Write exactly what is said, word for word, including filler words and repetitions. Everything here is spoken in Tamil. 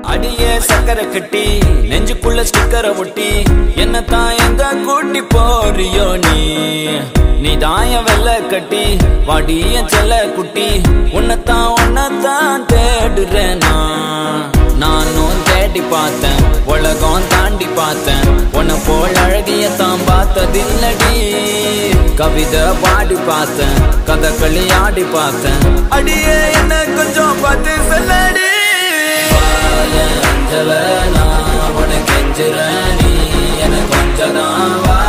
அடியே சக்கரை கட்டி நெஞ்சுக்குள்ள ஸ்டிக்கரை ஒட்டி என்னத்தான் எங்க கூட்டி போறியோ நீ நீ தாய வெள்ள கட்டி வாடிய செல்ல குட்டி உன்னத்தான் உன்னத்தான் தேடுறேன் நானும் தேடி பார்த்தேன் உலகம் தாண்டி பார்த்தேன் உன்னை போல் அழகியத்தான் பார்த்ததில்லடி கவிதை பாடி பார்த்தேன் கதகளி ஆடி பார்த்தேன் அடியே என்ன கொஞ்சம் பார்த்து சொல்லடி அஞ்சல நான் உனக்கு எஞ்சுறேன் நீ எனக்கு கொஞ்சம் தான்